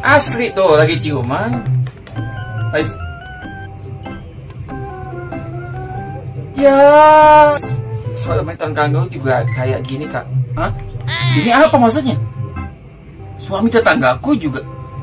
Asli tuh lagi ciuman. Ya, suami tetangga juga kayak gini kak. Hah? Ini apa maksudnya? Suami tetanggaku juga.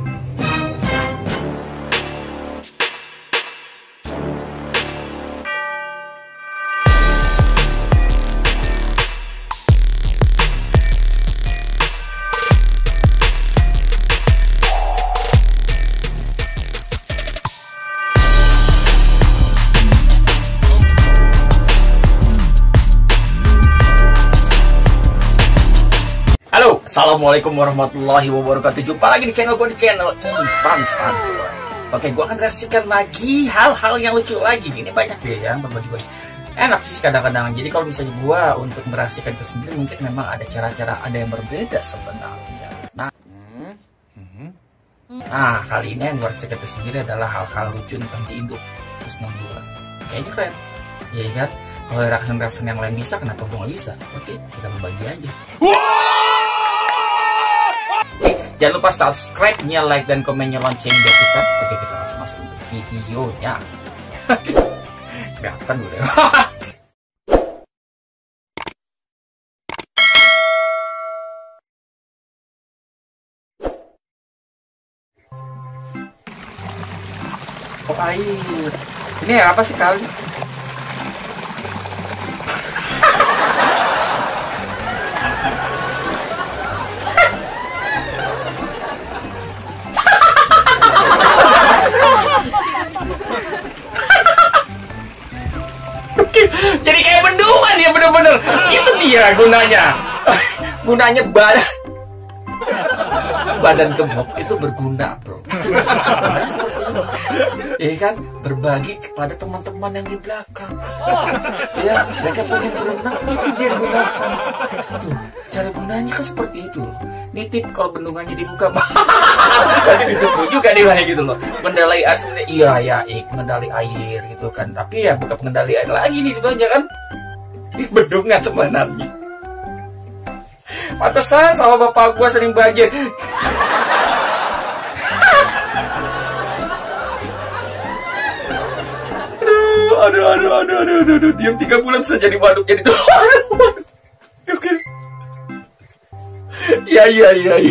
Assalamualaikum warahmatullahi wabarakatuh. Jumpa lagi di channel gue, di channel Ivan Sanboy. Oke, gue akan reaksikan lagi hal-hal yang lucu lagi. Ini banyak deh ya, berbagi-bagi. Enak sih kadang-kadang. Jadi kalau misalnya gue untuk mereaksikan itu sendiri, mungkin memang ada cara-cara, ada yang berbeda sebenarnya. Nah, kali ini yang gue reaksikan itu sendiri adalah hal-hal lucu tentang di Indo terus 62. Kayaknya keren. Iya kan? Kalau reaction-reaction yang lain bisa, kenapa gue nggak bisa? Oke, kita berbagi aja. Jangan lupa subscribe-nya, like, dan komennya, lonceng biar kita. Oke, kita masuk untuk videonya. Kelihatan udah. Oh, air. Ini apa sih kali? Jadi kayak bendungan ya, bener-bener. Itu dia gunanya. Gunanya badan gemuk itu berguna, bro. Ya kan, berbagi kepada teman-teman yang di belakang. Ya, mereka pengen berenang, itu dia gunakan. Tuh, cara gunanya kan seperti itu. Nitip kalau bendungannya dibuka, nanti ditutup juga dia gitu loh. Pengendali air sebenarnya, iya ya, pengendali air gitu kan. Tapi ya bukan pengendali air lagi nih aja kan. Ini bendungan sebenarnya. Pantesan sama bapak gua sering banjir. Aduh. Diam 3 bulan bisa jadi waduk, jadi tuh. Iya.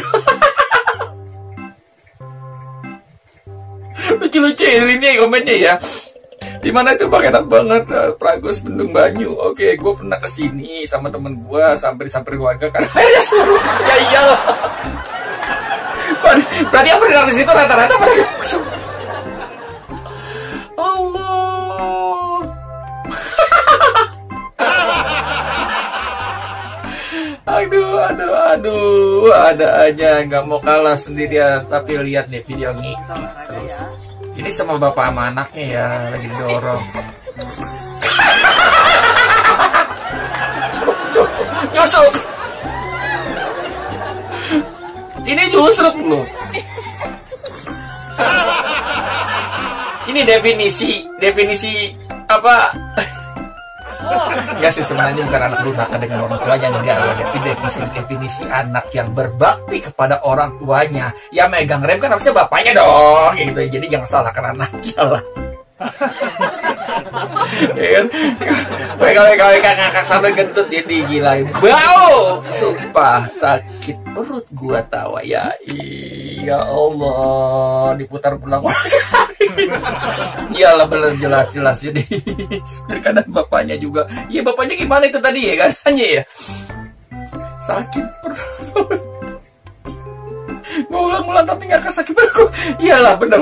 Lucu-lucu ini komennya ya. Dimana itu bang, enak banget, Pragus Bendung Banyu. Oke, gue pernah kesini sama temen gue, sampai warga kan airnya surut. Ya iyalah. Berarti yang pernah di situ rata-rata pada Allah. Aduh, ada aja nggak mau kalah sendirian. Tapi lihat nih video ini terus. Ini sama bapak sama anaknya ya, lagi dorong. Nyusuk. Ini nyusuk loh. Ini definisi apa? Enggak sih, sebenarnya bukan anak durhaka dengan orang tuanya, enggak. Tapi definisi anak yang berbakti kepada orang tuanya. Ya megang rem kan harusnya bapaknya dong gitu. Jadi jangan salahkan anaknya lah. Ya kan? Mereka ngakak sampai gentut, jadi gila. Bau, sumpah sakit perut gua tawa ya. Ya Allah, diputar pulang. Iyalah bener, jelas jadi. Kadang bapaknya juga. Iya, bapaknya gimana itu tadi ya kan? Hanya ya sakit perut. Mau ulang-ulang tapi nggak sakit perut. Iyalah bener.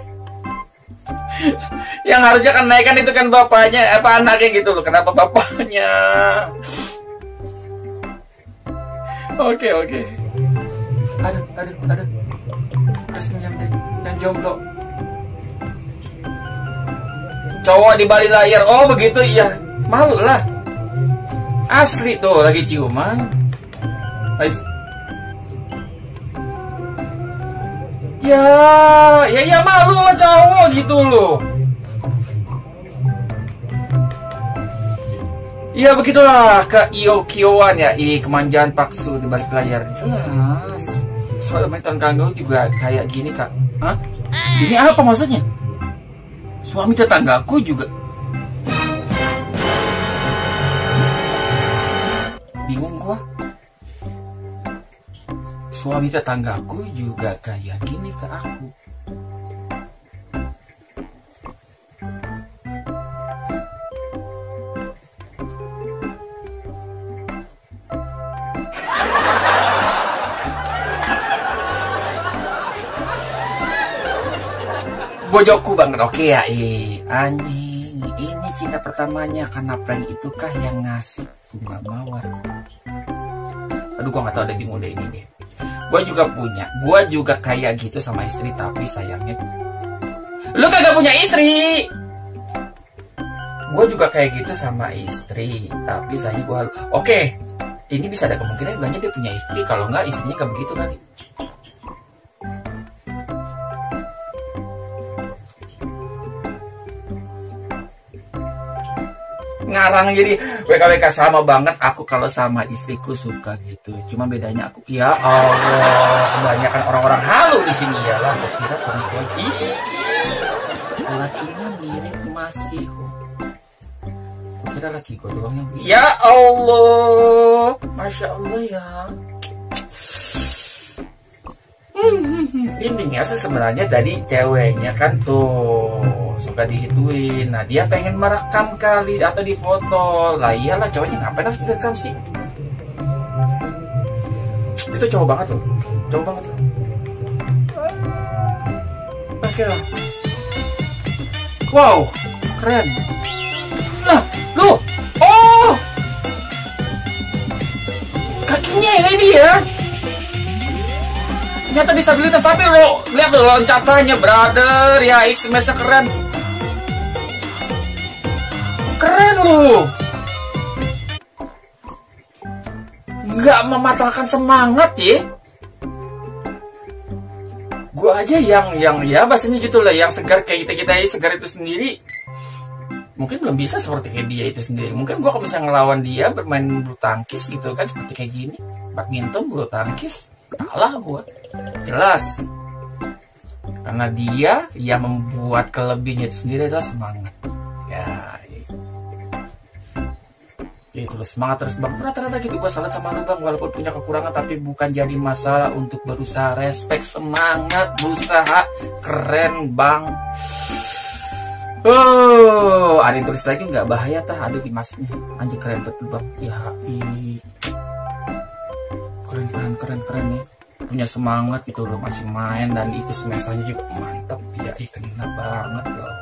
Yang harusnya kan naikkan itu kan bapaknya, apa anaknya gitu loh. Kenapa bapaknya? Oke. Aduh. Kasihan deh yang jomblo. Cowok di balik layar. Oh begitu, iya. Malu lah. Asli tuh lagi ciuman. Ya malu lah cowok gitu loh. Ya begitulah ke Iyo-kioan ya. Kemanjaan paksu di balik layar. Jelas. suami tetanggaku juga kayak gini kak. Hah? Ini apa maksudnya? Suami tetanggaku juga. Bingung gua. Suami tetanggaku juga kayak gini ke aku. Bojokku banget. Oke ya, anjing. Ini cinta pertamanya karena prank itukah yang ngasih bunga mawar. Aduh, gua nggak tahu, ada bingung deh ini deh. Gua juga kayak gitu sama istri, tapi sayangnya lu kagak punya istri. Gua juga kayak gitu sama istri, tapi sayangnya gua harus. Oke, ini bisa ada kemungkinan banyak dia punya istri, kalau nggak istrinya kayak begitu kali. Ngarang jadi WKWK sama banget. Aku kalau sama istriku suka gitu. Cuma bedanya aku, ya Allah, kebanyakan orang-orang halu di sini ya lah. Aku kira suamiku lakinya mirip masih. Aku kira laki gue doang yang. Ya Allah, masya Allah ya. Intinya sih sebenarnya tadi ceweknya kan tuh suka dihituin. Nah dia pengen merekam kali atau difoto. Lah iyalah, cowoknya ngapain harus direkam sih? Itu cowok banget loh. Cowok banget loh. Oke lah. Wow, keren. Nah, lu. Oh. Kakinya ini ya. Ternyata disabilitas, tapi lo lihat tuh loncatannya, brother. Ya, X-Max-nya keren. Keren lo. Nggak mematahkan semangat ya. Gua aja yang ya bahasanya gitu lah, yang segar kayak kita segar itu sendiri. Mungkin belum bisa seperti kayak dia itu sendiri. Mungkin gua kalau bisa ngelawan dia bermain bulu tangkis gitu kan, seperti kayak gini. Badminton, bulu tangkis, kalah gua. Jelas. Karena dia yang membuat kelebihannya itu sendiri adalah semangat. Ya. Itu loh, semangat terus bang. Rata-rata gitu gue salah sama lu bang. Walaupun punya kekurangan tapi bukan jadi masalah untuk berusaha. Respect, semangat, berusaha. Keren bang. Oh, ada yang tulis lagi nggak bahaya tah? Ada di masnya. Anjir keren betul bang. Ya, keren nih. Punya semangat gitu loh, masih main dan itu semestanya juga mantap ya, kena banget loh.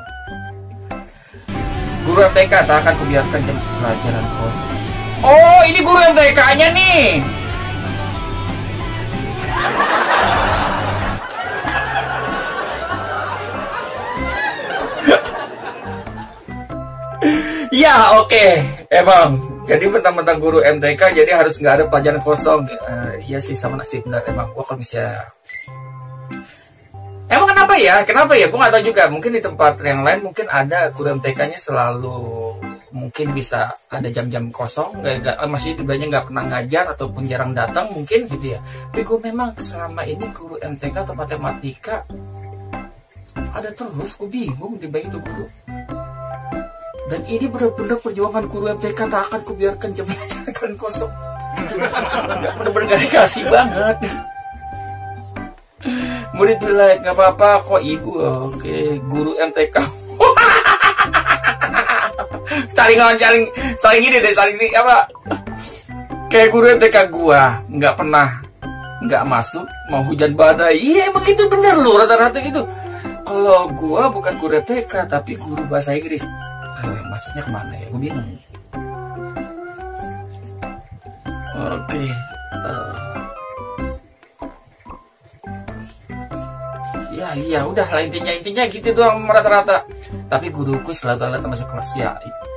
Guru MTK tak akan kubiarkan jam pelajaran kos. Oh, ini guru MTK-nya nih. Ya oke, emang. Jadi mentang-mentang guru MTK jadi harus nggak ada pelajaran kosong. Iya sih, sama nasib benar emang. Gua kalau misalnya emang kenapa ya? Gue nggak tahu juga. Mungkin di tempat yang lain mungkin ada guru MTK-nya selalu mungkin bisa ada jam-jam kosong. Masih sebenarnya nggak pernah ngajar ataupun jarang datang mungkin gitu ya. Tapi gue memang selama ini guru MTK atau matematika ada terus. Gue bingung di baik itu guru. Dan ini benar-benar perjuangan guru MTK tak akan kubiarkan jam pelajaran kosong. Nggak benar-benar gak dikasih banget. Murid bilang nggak apa-apa kok ibu. Oke, guru MTK. saling ini apa? Kayak guru MTK gua nggak pernah nggak masuk mau hujan badai. Iya emang itu bener loh, rata-rata itu. Kalau gua bukan guru MTK tapi guru bahasa Inggris. Maksudnya kemana ya? Gue bingung. Oke. Ya udah lah, intinya gitu doang rata-rata. Tapi guruku selalu masuk kelas ya.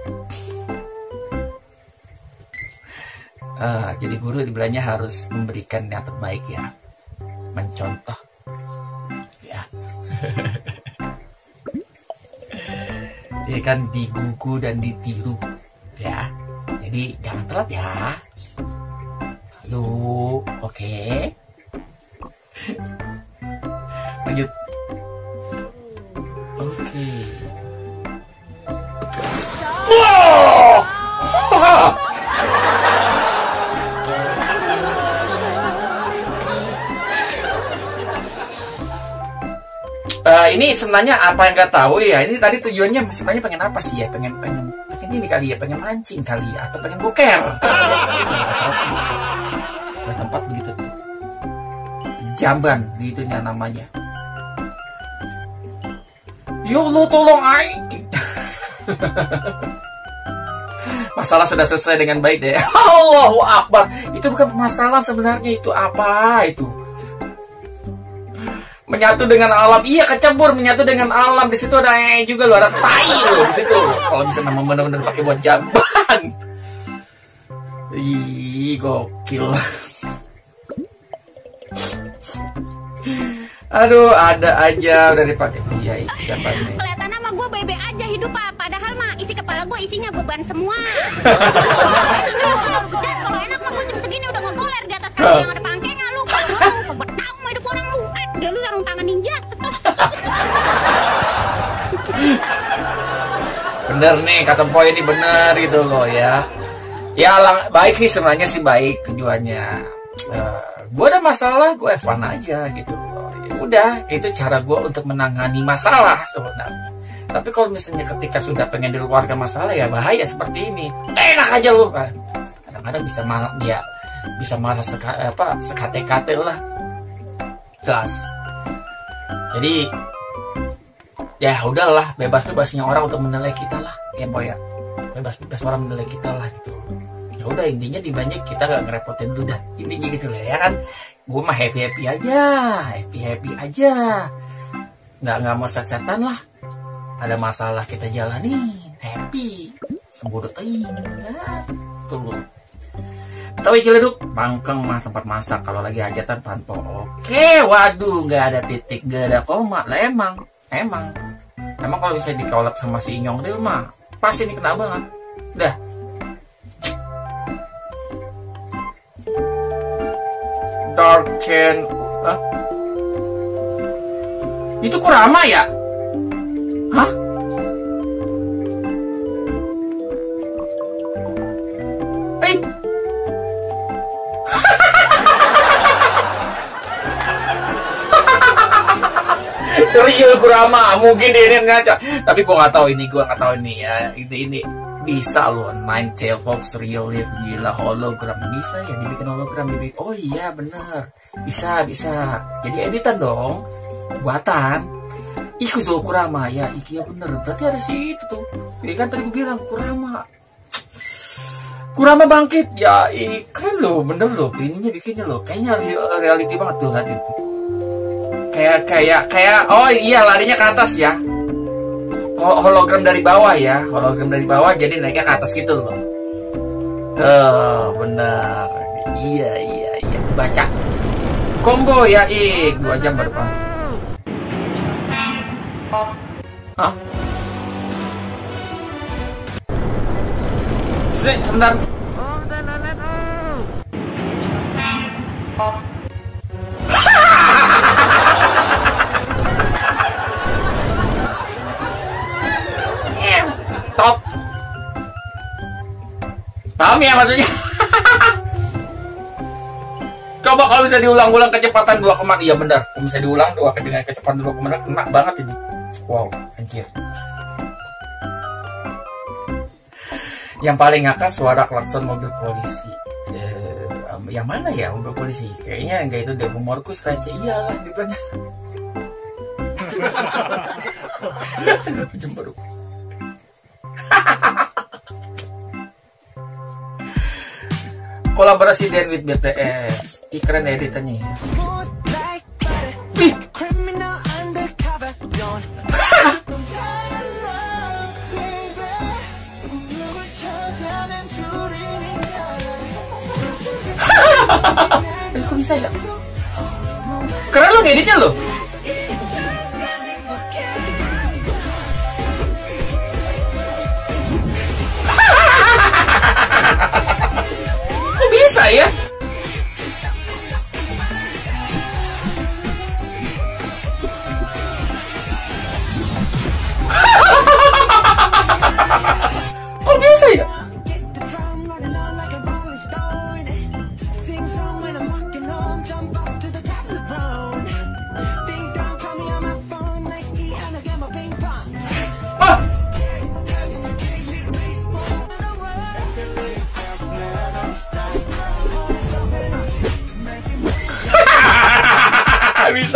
Jadi guru dibilangnya harus memberikan yang terbaik ya, mencontoh ya. Dia kan digugu dan ditiru ya, jadi jangan telat ya. Lu oke? Lanjut. Oke. Wow. Ini sebenarnya apa yang nggak tahu ya. Ini tadi tujuannya sebenarnya pengen apa sih ya? Pengen ini kali ya, pengen mancing kali ya, atau pengen boker. Ada tempat begitu tuh. Jamban begitunya namanya. Ya Allah tolong Masalah sudah selesai dengan baik deh. Allahu Akbar. Itu bukan masalah sebenarnya, itu apa itu? Menyatu dengan alam, iya kecebur menyatu dengan alam. Di situ ada juga lo, ada tai lo di situ. Kalau bisa nama bener-bener pakai buat jamban. Ih, gokil. Aduh, ada aja udah dipakai. Iya, siapa ini? Kelihatan sama gue bebe aja hidup padahal mah isi kepala gue isinya beban semua. Kalau enak mah gue jam segini udah ngegoler di atas kasur yang ada pangkengnya lu. Sobat tahu mah hidup orang lu. Dia lu sarung tangan ninja. Bener nih kata Boy, ini bener gitu loh ya. Ya baik sih sebenarnya sih, baik tujuannya. Gue ada masalah, gue fun aja gitu. Ya udah, itu cara gue untuk menangani masalah sebenarnya. Tapi kalau misalnya ketika sudah pengen di keluarga masalah, ya bahaya seperti ini. Enak aja lu kan. Kadang-kadang bisa marah sekate-kate lah. Jelas. Jadi ya udahlah, bebas-bebasnya orang untuk menilai kita lah, ya Boy ya. Bebas-bebas orang menilai kita lah gitu. Ya udah, intinya di banyak kita gak ngerepotin lu dah, intinya gitu lah ya kan. Gue mah happy aja, nggak mau set-setan lah. Ada masalah kita jalani happy, sembudutin tuh lu. Tahu Ciledug, Bangkeng mah tempat masak kalau lagi hajatan pantau. Oke, waduh, nggak ada titik, nggak ada koma lah. Emang kalau bisa dikolab sama si Inyong Ril mah pasti ini kena banget. Dah. Darken, itu Kurama ya? Hah? Real Kurama, mungkin dia ngaca. Tapi gua nggak tahu ini ya. Ini bisa loh, Ninetale Fox Real Life, gila hologram bisa ya, dibikin hologram dibikin. Oh iya bener, bisa. Jadi editan dong, buatan. Iku tuh Kurama ya, iya bener. Berarti ada sih itu tuh. Jadi kan tadi gue bilang Kurama bangkit ya, keren loh, bener loh. Ininya bikinnya loh, kayaknya reality banget tuh tadi itu. Kayak oh iya, larinya ke atas ya. Hologram dari bawah ya, jadi naiknya ke atas gitu loh. Bener. Iya, baca. Combo ya, 2 jam baru paham. Hah? Sebentar. Top. Paham ya maksudnya? Coba kalau bisa diulang-ulang kecepatan 2, iya benar. Kalau bisa diulang dengan kecepatan 2, kena banget ini. Wow, anjir. Yang paling ngakak suara klakson mobil polisi. Yang mana ya mobil polisi? Kayaknya enggak itu deh, humorku receh. Iyalah di banyak. Jam baru. Kolaborasi Dan with BTS, keren editannya. Ih. Kok bisa ya? Keren lo ngeditnya lo. Kok bisa ya?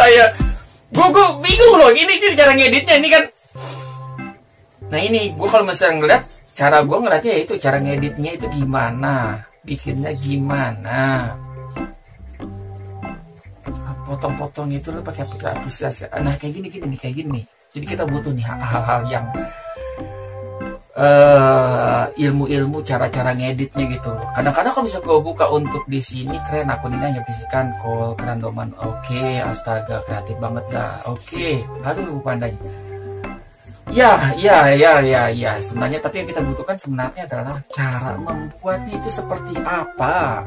ya. Gue bingung loh, ini cara ngeditnya ini kan. Nah ini, gue kalau misalnya ngeliat, cara gue ngeliatnya itu, cara ngeditnya itu gimana, bikinnya gimana. Potong-potong itu lo pakai aplikasi. Nah kayak gini. Jadi kita butuh nih hal-hal yang ilmu-ilmu cara-cara ngeditnya gitu loh. Kadang-kadang kalau bisa gue buka untuk di sini keren, akun ini hanya bisikan call kerandoman. Oke, astaga kreatif banget dah. Oke, aduh pandanya. Ya. Sebenarnya tapi yang kita butuhkan sebenarnya adalah cara membuatnya itu seperti apa.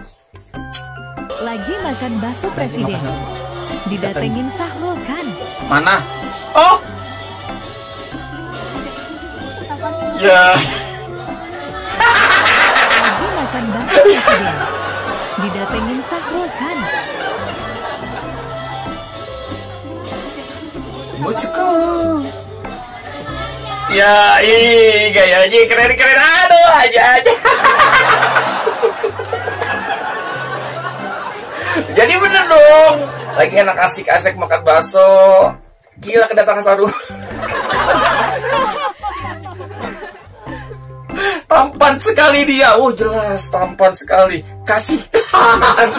Lagi makan bakso presiden. Didatengin Sahrul kan. Mana? Oh. Ya. Lagi makan bakso presiden. Didatengin Sahrul kan. Musuhku. Ya, gayanya keren. Aduh, aja. Jadi bener dong, lagi enak asik-asik makan bakso. Gila kedatangan Sahrul. Tampan sekali dia. Oh jelas tampan sekali. Kasihkan.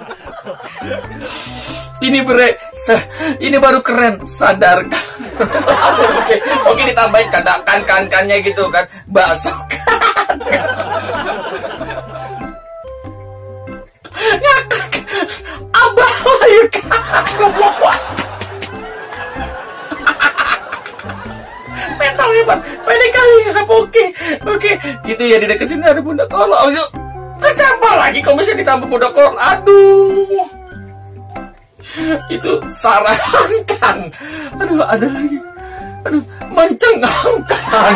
Ini baru keren. Sadarkan. Oke ditambahin kan-kannya gitu kan. Bakso kan. Abah ayo mental hebat, pede kali ngap. Oke, gitu ya, dideketin ada bunda kolon. Oh yuk, ditambah lagi kalau misalnya ditambah bunda kolon. Aduh, itu sarankan. Aduh, ada lagi. Aduh, mencengangkan.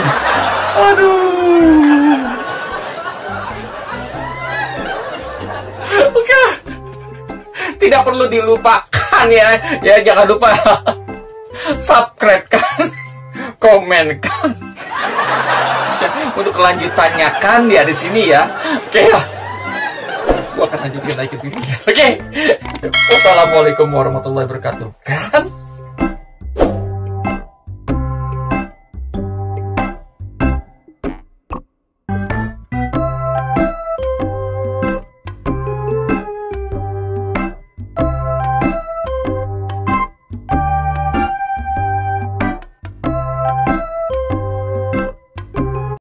Aduh. Oke, tidak perlu dilupakan ya. Ya jangan lupa subscribe kan, komen kan. Ya, untuk kelanjutannya kan ya di sini ya. Oke ya. Gua akan lanjutkan lagi. Oke. Wassalamualaikum warahmatullahi wabarakatuh. Kan?